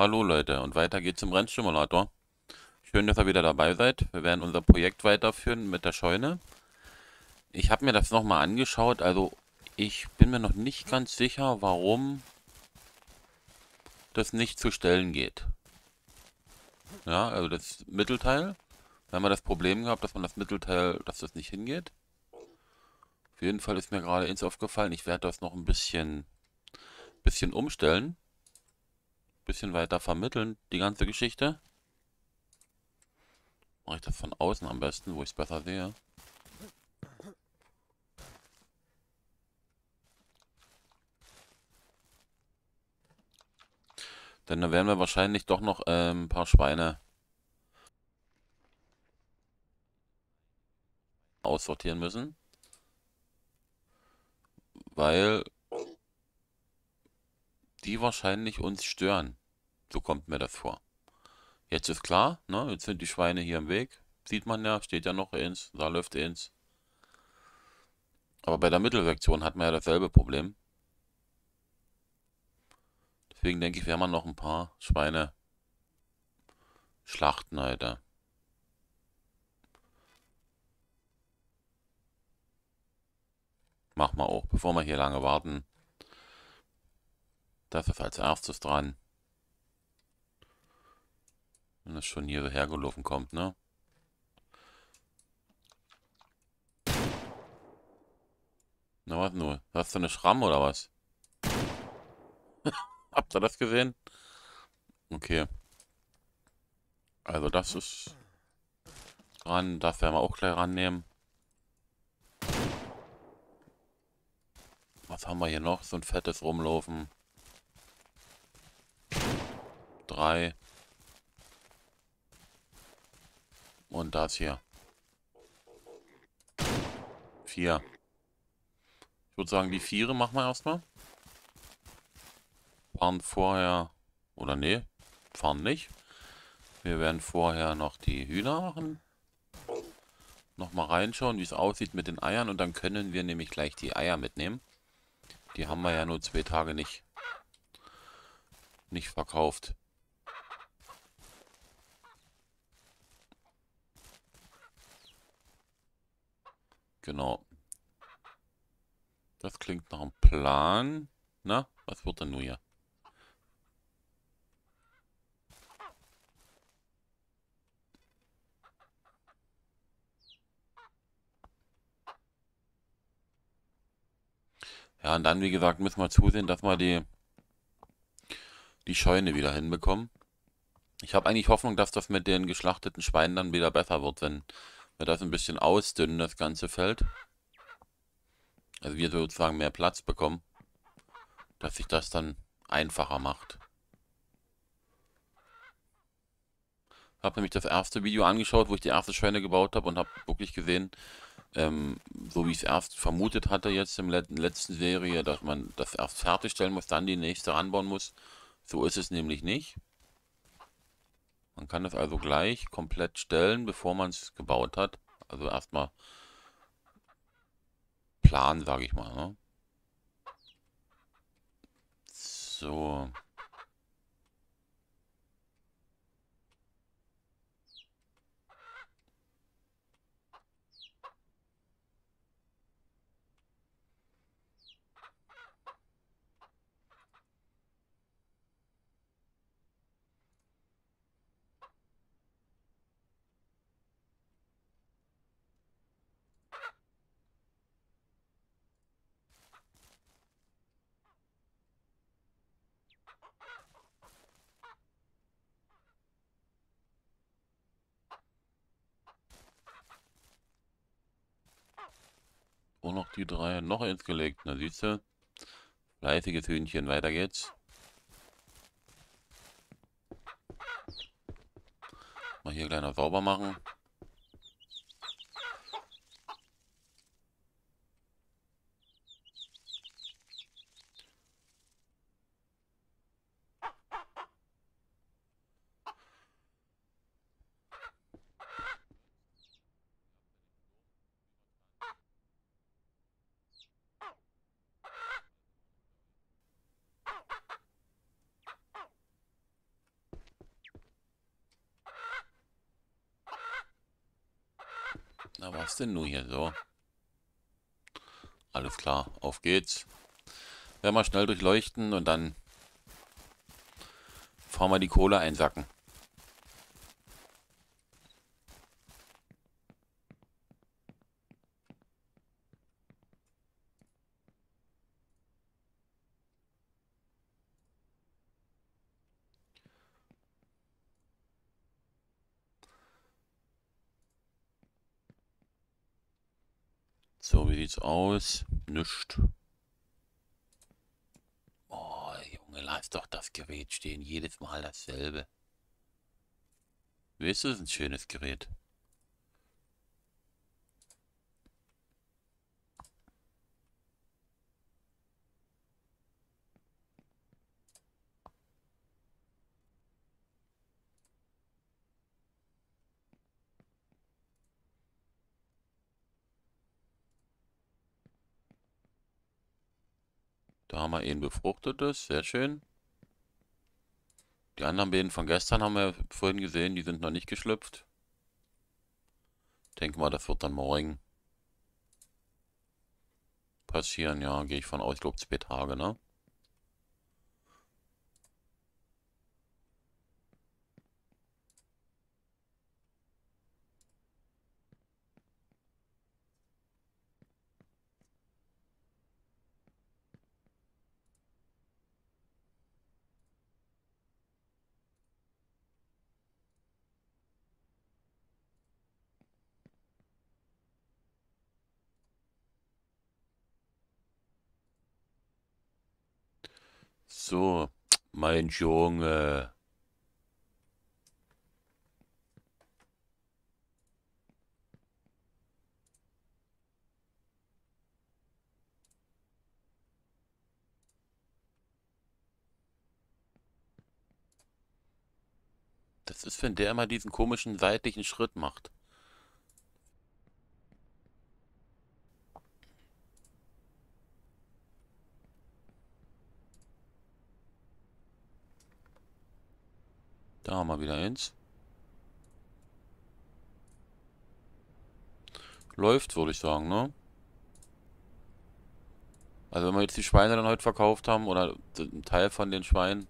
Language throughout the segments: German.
Hallo Leute, und weiter geht's im Rennsimulator. Schön, dass ihr wieder dabei seid. Wir werden unser Projekt weiterführen mit der Scheune. Ich habe mir das nochmal angeschaut, also ich bin mir noch nicht ganz sicher, warum das nicht zu stellen geht. Ja, also das Mittelteil. Da haben wir das Problem gehabt, dass man das Mittelteil, dass das nicht hingeht. Auf jeden Fall ist mir gerade eins aufgefallen, ich werde das noch ein bisschen umstellen. Bisschen weiter vermitteln, die ganze Geschichte. Mache ich das von außen am besten, wo ich es besser sehe. Denn da werden wir wahrscheinlich doch noch ein paar Schweine aussortieren müssen, weil die wahrscheinlich uns stören. So kommt mir das vor. Jetzt ist klar, ne? Jetzt sind die Schweine hier im Weg. Sieht man ja, steht ja noch eins, da läuft eins. Aber bei der Mittelsektion hat man ja dasselbe Problem. Deswegen denke ich, werden wir noch ein paar Schweine schlachten, Alter. Mach mal auch, bevor wir hier lange warten. Das ist als erstes dran. Wenn es schon hier so hergelaufen kommt, ne? Na was nur? Hast du eine Schramm oder was? Habt ihr das gesehen? Okay. Also das ist dran. Das werden wir auch gleich rannehmen. Was haben wir hier noch? So ein fettes Rumlaufen. 3. Und das hier. 4. Ich würde sagen, die Viere machen wir erstmal. Fahren vorher. Oder nee, fahren nicht. Wir werden vorher noch die Hühner machen. Nochmal reinschauen, wie es aussieht mit den Eiern. Und dann können wir nämlich gleich die Eier mitnehmen. Die haben wir ja nur 2 Tage nicht verkauft. Genau. Das klingt nach einem Plan. Na, was wird denn nun hier? Ja, und dann, wie gesagt, müssen wir zusehen, dass wir die Scheune wieder hinbekommen. Ich habe eigentlich Hoffnung, dass das mit den geschlachteten Schweinen dann wieder besser wird, wenn wir das ein bisschen ausdünnen, das ganze Feld. Also wir sozusagen mehr Platz bekommen, dass sich das dann einfacher macht. Ich habe nämlich das erste Video angeschaut, wo ich die erste Scheune gebaut habe und habe wirklich gesehen, so wie ich es erst vermutet hatte jetzt im letzten Serie, dass man das erst fertigstellen muss, dann die nächste anbauen muss. So ist es nämlich nicht. Man kann das also gleich komplett stellen, bevor man es gebaut hat. Also erstmal planen, sage ich mal. Ne? So, und noch die 3, noch eins gelegt. Na siehst du, fleißiges Hühnchen, weiter geht's. Mal hier kleiner sauber machen. Na, was denn nun hier so? Alles klar, auf geht's. Werden wir schnell durchleuchten und dann fahren wir die Kohle einsacken. So, wie sieht's aus? Nischt. Oh, Junge, lass doch das Gerät stehen. Jedes Mal dasselbe. Weißt du, das ist ein schönes Gerät. Da haben wir ein befruchtetes, sehr schön. Die anderen beiden von gestern haben wir vorhin gesehen, die sind noch nicht geschlüpft. Denke mal, das wird dann morgen passieren, ja, gehe ich von aus, ich glaube 2 Tage, ne? So, mein Junge. Das ist, wenn der immer diesen komischen seitlichen Schritt macht. Da haben wir wieder eins. Läuft, würde ich sagen, ne? Also wenn wir jetzt die Schweine dann heute verkauft haben, oder einen Teil von den Schweinen,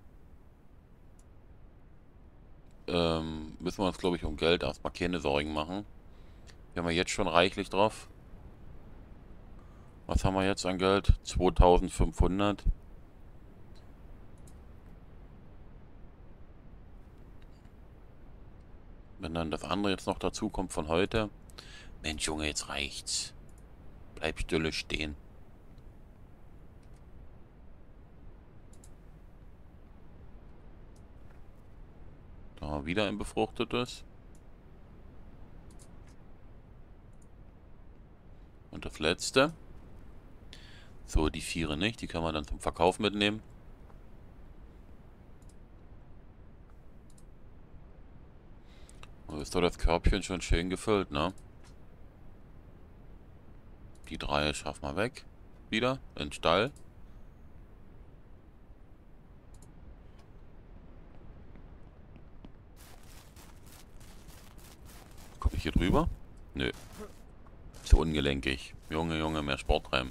müssen wir uns, glaube ich, um Geld erstmal keine Sorgen machen. Wir haben ja jetzt schon reichlich drauf. Was haben wir jetzt an Geld? 2500. Wenn dann das andere jetzt noch dazu kommt von heute. Mensch, Junge, jetzt reicht's. Bleib stille stehen. Da haben wir wieder ein befruchtetes. Und das letzte. So, die Viere nicht. Die können wir dann zum Verkauf mitnehmen. Und ist doch das Körbchen schon schön gefüllt, ne? Die 3 schaffen wir weg. Wieder in den Stall. Komme ich hier drüber? Nö. Zu ungelenkig. Junge, Junge, mehr Sport rein.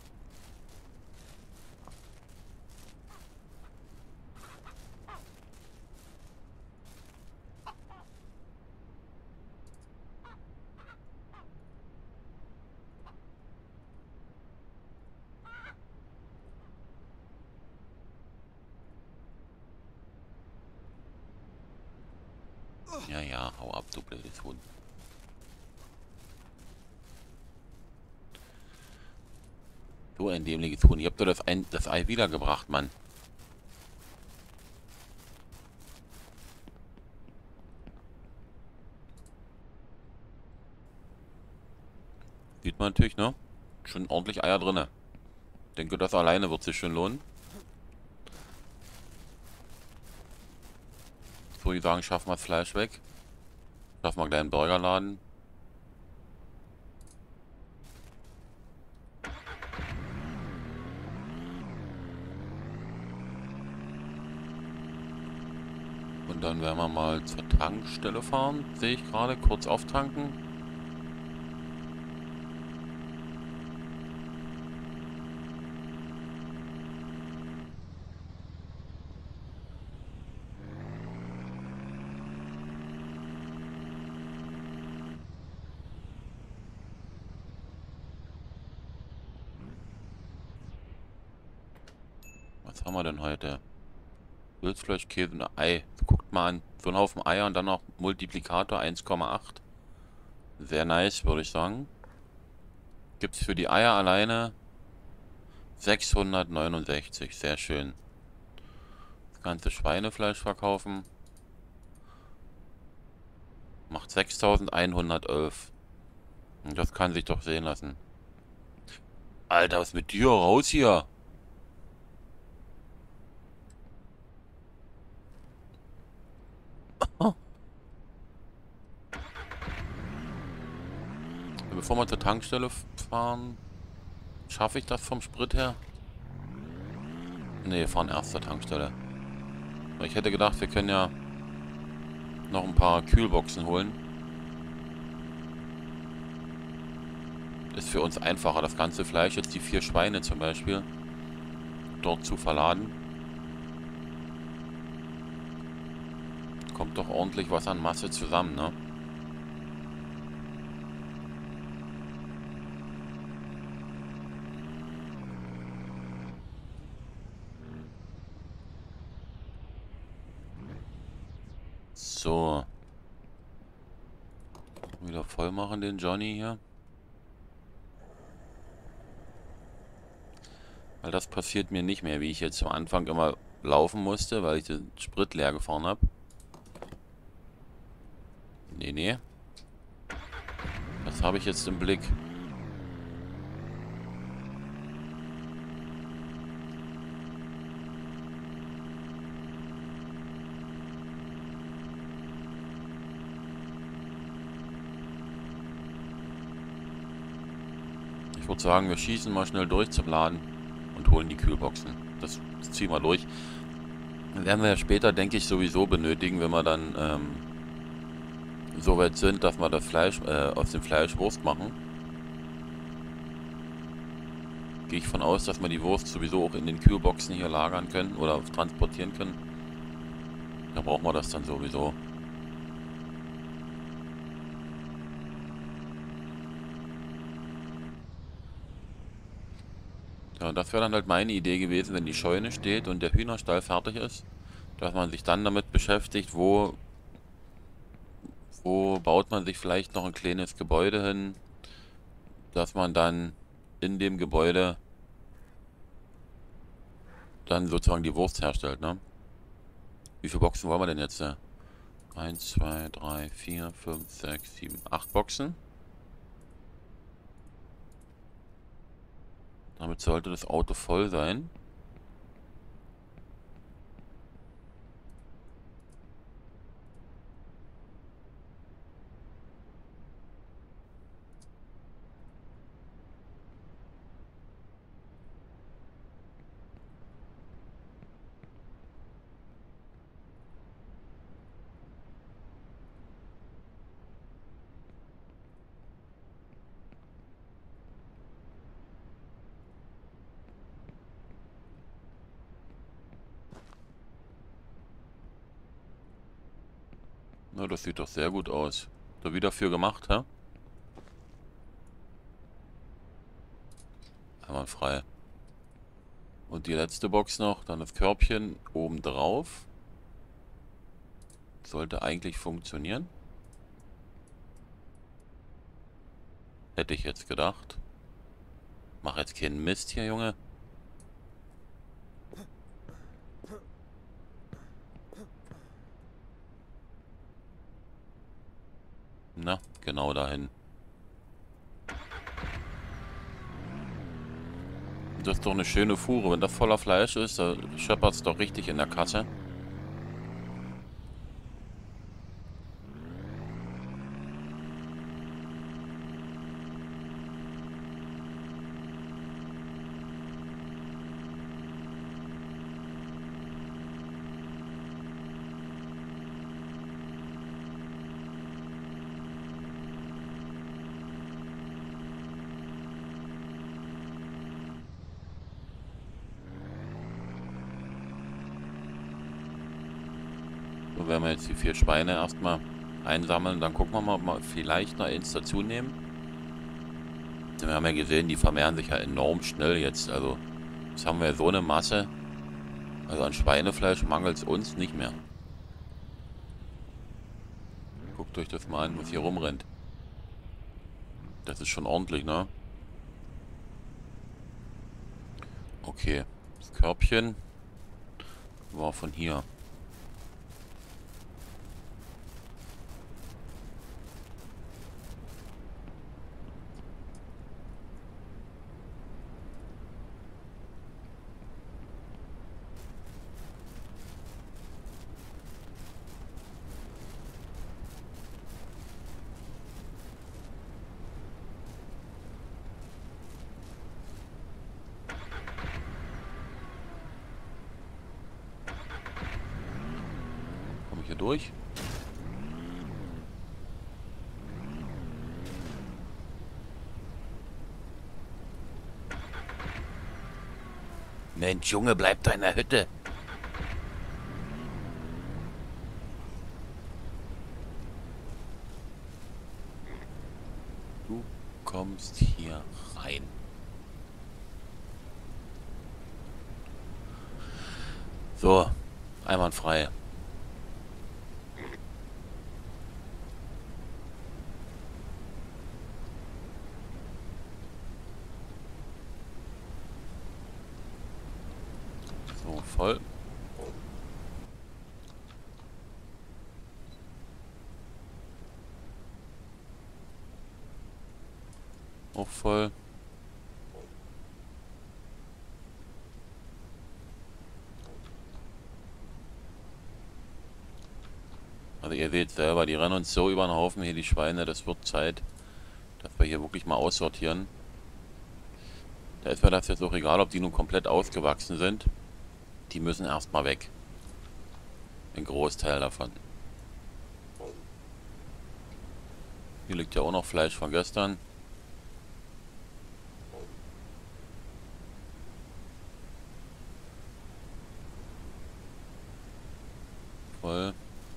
Ja, ja, hau ab, du blödes Hund. So ein dämliches Huhn. Ihr habt doch das Ei wiedergebracht, Mann. Sieht man natürlich, ne? Schon ordentlich Eier drinne. Denke, das alleine wird sich schon lohnen. So, ich sagen, schaffen wir das Fleisch weg. Schaffen wir gleich einen Burgerladen. Und dann werden wir mal zur Tankstelle fahren. Sehe ich gerade. Kurz auftanken. Was haben wir denn heute? Wildfleisch, Käse und Ei. Guckt mal an. So ein Haufen Eier und dann noch Multiplikator 1,8. Sehr nice, würde ich sagen. Gibt es für die Eier alleine 669. Sehr schön. Das ganze Schweinefleisch verkaufen. Macht 6111. Und das kann sich doch sehen lassen. Alter, was mit dir? Raus hier! Oh. Bevor wir zur Tankstelle fahren, schaffe ich das vom Sprit her? Ne, fahren erst zur Tankstelle. Ich hätte gedacht, wir können ja noch ein paar Kühlboxen holen. Ist für uns einfacher, das ganze Fleisch, jetzt die 4 Schweine zum Beispiel, dort zu verladen. Kommt doch ordentlich was an Masse zusammen, ne? So. Wieder voll machen den Johnny hier. Weil das passiert mir nicht mehr, wie ich jetzt am Anfang immer laufen musste, weil ich den Sprit leer gefahren habe. Nee, nee. Das habe ich jetzt im Blick. Ich würde sagen, wir schießen mal schnell durch zum Laden und holen die Kühlboxen. Das ziehen wir durch. Das werden wir ja später, denke ich, sowieso benötigen, wenn wir dann so weit sind, dass wir das Fleisch aus dem Fleisch Wurst machen. Gehe ich von aus, dass wir die Wurst sowieso auch in den Kühlboxen hier lagern können oder transportieren können. Da brauchen wir das dann sowieso. Ja, das wäre dann halt meine Idee gewesen, wenn die Scheune steht und der Hühnerstall fertig ist, dass man sich dann damit beschäftigt, wo baut man sich vielleicht noch ein kleines Gebäude hin, dass man dann in dem Gebäude dann sozusagen die Wurst herstellt, ne? Wie viele Boxen wollen wir denn jetzt? 1, 2, 3, 4, 5, 6, 7, 8 Boxen. Damit sollte das Auto voll sein. Na, das sieht doch sehr gut aus. Da wieder für gemacht, hä? Einwandfrei. Und die letzte Box noch, dann das Körbchen oben drauf. Sollte eigentlich funktionieren. Hätte ich jetzt gedacht. Mach jetzt keinen Mist hier, Junge. Na, genau dahin. Das ist doch eine schöne Fuhre. Wenn das voller Fleisch ist, da scheppert es doch richtig in der Kasse. So werden wir jetzt die 4 Schweine erstmal einsammeln. Dann gucken wir mal, ob wir vielleicht noch eins dazu nehmen. Wir haben ja gesehen, die vermehren sich ja enorm schnell jetzt. Also, jetzt haben wir so eine Masse. Also an Schweinefleisch mangelt es uns nicht mehr. Guckt euch das mal an, was hier rumrennt. Das ist schon ordentlich, ne? Okay. Das Körbchen war von hier. Komme ich hier durch? Mensch, Junge, bleib da in der Hütte. Du kommst hier rein. So, einwandfrei. So, voll. Auch voll. Also ihr seht selber, die rennen uns so über den Haufen hier, die Schweine. Das wird Zeit, dass wir hier wirklich mal aussortieren. Da ist mir das jetzt auch egal, ob die nun komplett ausgewachsen sind. Die müssen erstmal weg. Ein Großteil davon. Hier liegt ja auch noch Fleisch von gestern. Voll.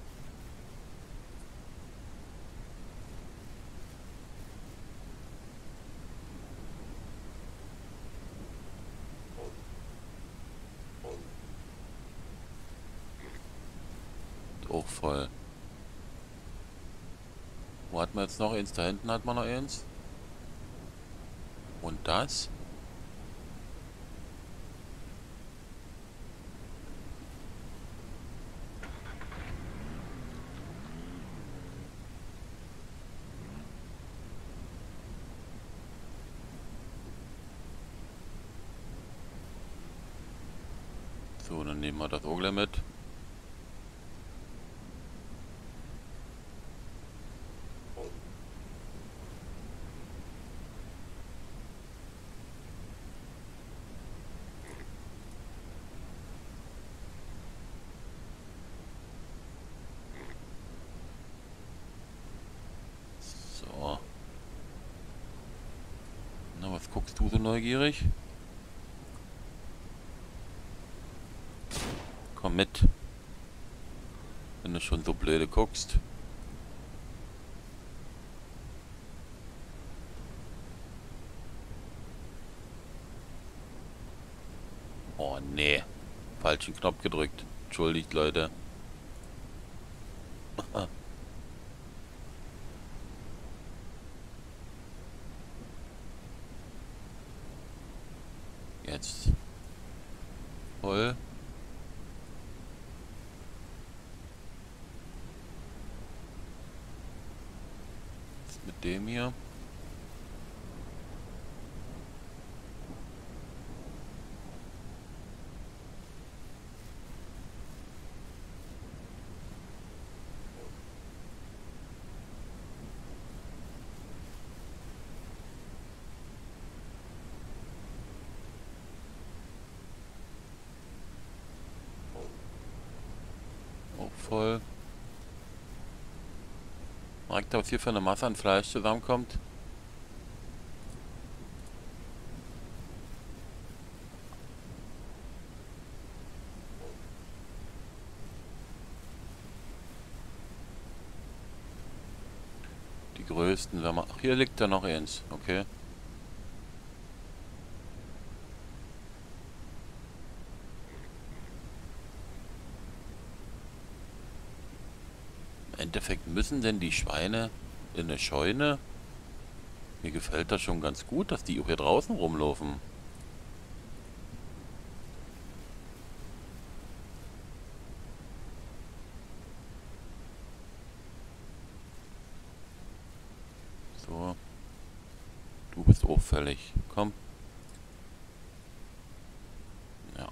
Auch voll. Wo hat man jetzt noch eins? Da hinten hat man noch eins. Und das? So, dann nehmen wir das auch gleich mit. So. Na, was guckst du so neugierig? Komm mit. Wenn du schon so blöde guckst. Oh nee. Falschen Knopf gedrückt. Entschuldigt, Leute. Jetzt. Voll. Was ist mit dem hier? Auch voll. Merkt ihr, was hier für eine Masse an Fleisch zusammenkommt? Die größten, wenn man. Ach, hier liegt da noch eins. Okay. Endeffekt müssen denn die Schweine in eine Scheune? Mir gefällt das schon ganz gut, dass die auch hier draußen rumlaufen. So, du bist auffällig. Komm. Ja,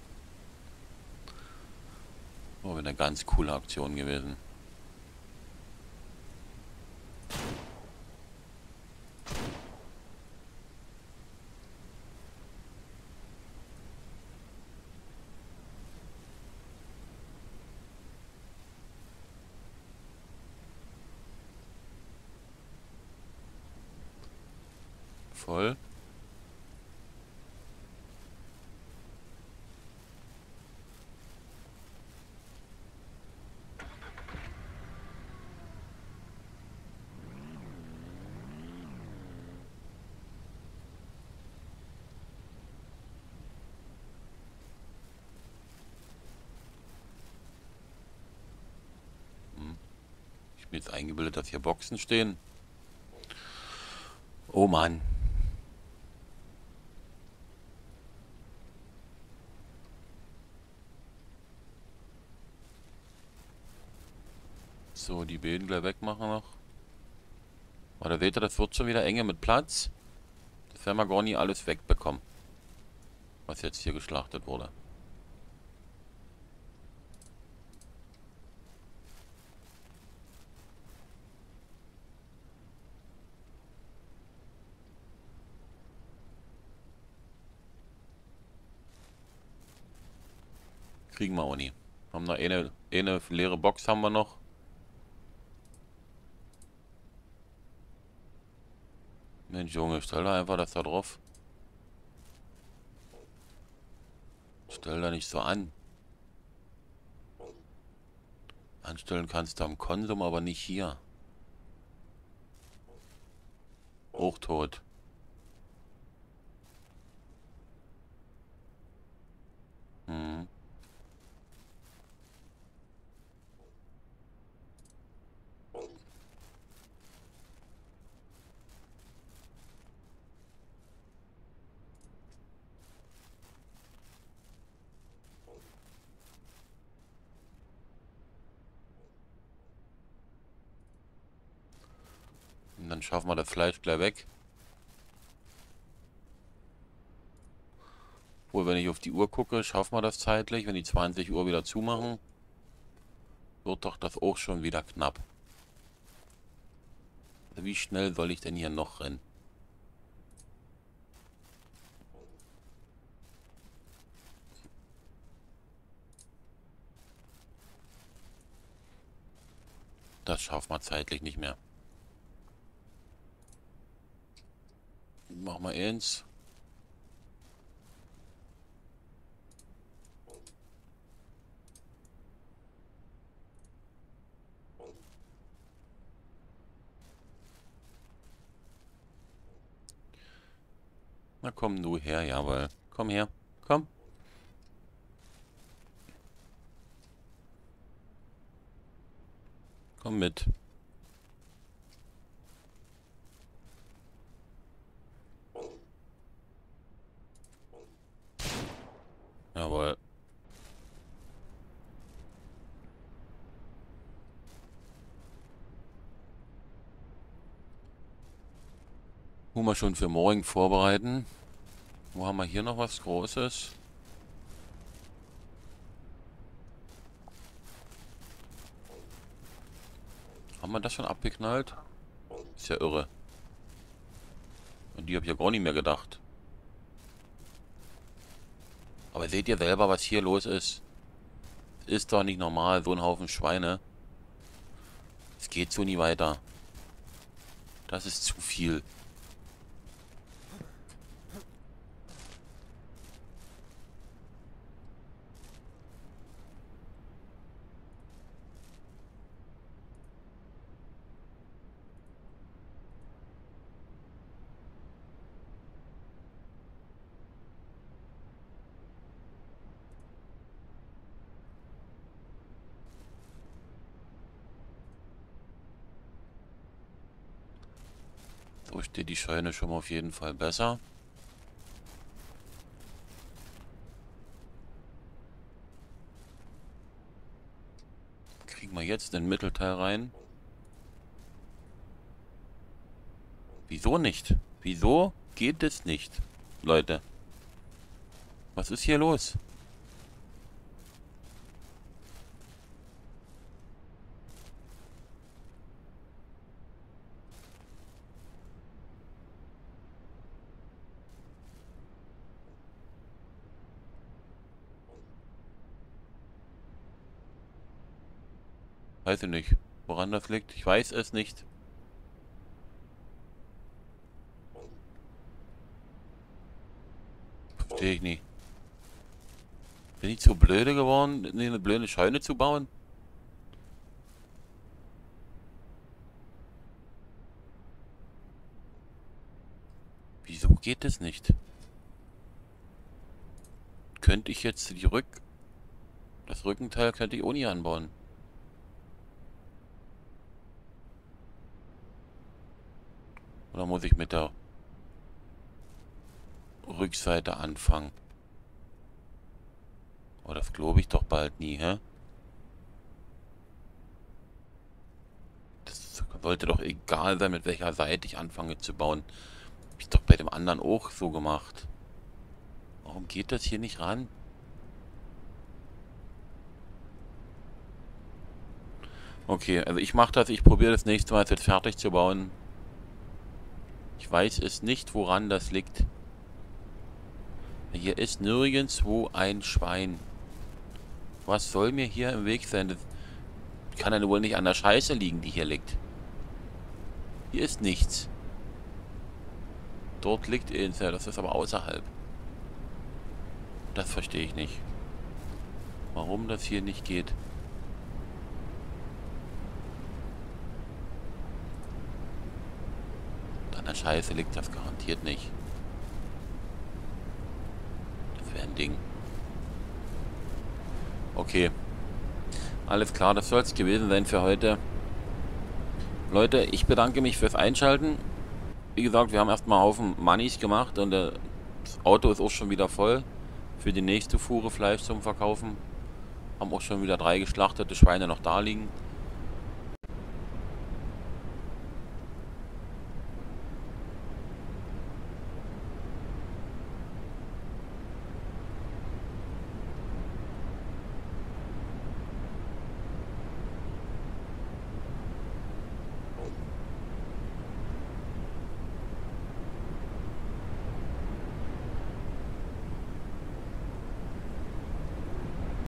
war wieder eine ganz coole Aktion gewesen. Voll. Ich bin jetzt eingebildet, dass hier Boxen stehen. Oh Mann. So, die Böden gleich wegmachen noch. Aber da seht ihr, das wird schon wieder enge mit Platz. Das werden wir gar nie alles wegbekommen, was jetzt hier geschlachtet wurde. Kriegen wir auch nie. Haben noch eine leere Box haben wir noch. Mensch, Junge, stell da einfach das da drauf. Stell da nicht so an. Anstellen kannst du am Konsum, aber nicht hier. Auch tot. Hm. Und dann schaffen wir das Fleisch gleich weg. Wohl, wenn ich auf die Uhr gucke, schaffen wir das zeitlich. Wenn die 20 Uhr wieder zumachen, wird doch das auch schon wieder knapp. Wie schnell soll ich denn hier noch rennen? Das schaffen wir zeitlich nicht mehr. Mach mal eins. Na komm du her, jawohl. Komm her. Komm. Komm mit. Jawohl. Muss man schon für morgen vorbereiten. Wo haben wir hier noch was Großes? Haben wir das schon abgeknallt? Ist ja irre. Und die habe ich ja gar nicht mehr gedacht. Aber seht ihr selber, was hier los ist? Ist doch nicht normal, so ein Haufen Schweine. Es geht so nie weiter. Das ist zu viel. So steht die Scheune schon mal auf jeden Fall besser. Kriegen wir jetzt den Mittelteil rein. Wieso nicht? Wieso geht es nicht, Leute? Was ist hier los? Weiß ich nicht, woran das liegt. Ich weiß es nicht. Verstehe ich nie. Bin ich zu blöde geworden, eine blöde Scheune zu bauen? Wieso geht es nicht? Könnte ich jetzt das Rückenteil könnte ich ohne anbauen. Oder muss ich mit der Rückseite anfangen? Oh, das glaube ich doch bald nie, hä? Das sollte doch egal sein, mit welcher Seite ich anfange zu bauen. Hab ich doch bei dem anderen auch so gemacht. Warum geht das hier nicht ran? Okay, also ich mache das, ich probiere das nächste Mal jetzt fertig zu bauen. Ich weiß es nicht, woran das liegt. Hier ist nirgendwo ein Schwein. Was soll mir hier im Weg sein? Das kann ja wohl nicht an der Scheiße liegen, die hier liegt. Hier ist nichts. Dort liegt eins, ja, das ist aber außerhalb. Das verstehe ich nicht. Warum das hier nicht geht. An der Scheiße liegt das garantiert nicht. Das wäre ein Ding. Okay. Alles klar, das soll es gewesen sein für heute. Leute, ich bedanke mich fürs Einschalten. Wie gesagt, wir haben erstmal einen Haufen Moneys gemacht und das Auto ist auch schon wieder voll für die nächste Fuhre Fleisch zum Verkaufen. Haben auch schon wieder 3 geschlachtete Schweine noch da liegen.